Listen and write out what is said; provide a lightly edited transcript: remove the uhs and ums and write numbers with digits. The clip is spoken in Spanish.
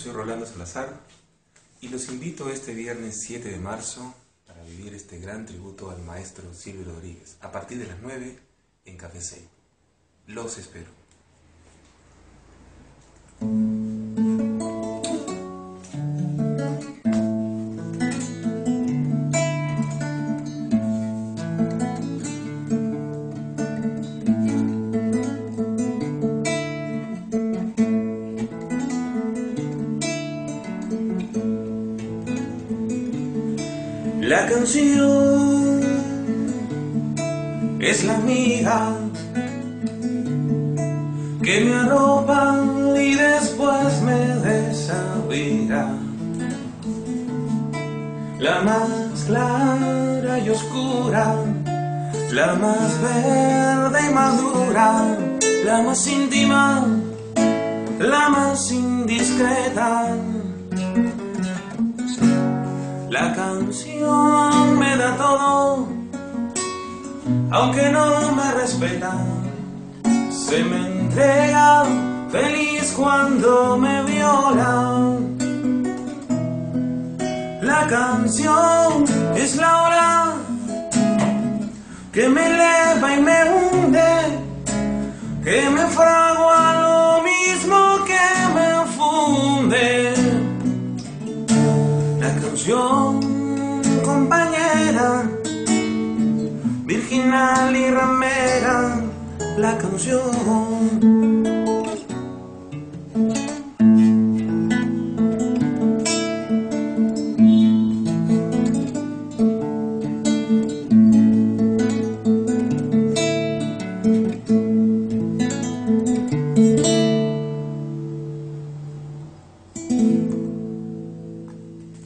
soy Rolando Salazar y los invito este viernes 7 de marzo para vivir este gran tributo al maestro Silvio Rodríguez a partir de las 9 en Café 6. Los espero. La canción es la amiga que me arropa y después me desabriga. La más clara y oscura, la más verde y madura, la más íntima, la más indiscreta. La canción me da todo, aunque no me respeta. Se me entrega feliz cuando me viola. La canción es la ola que me eleva y me hunde, que me fragua lo mismo que me funde. La canción, compañera, virginal y ramera, la canción.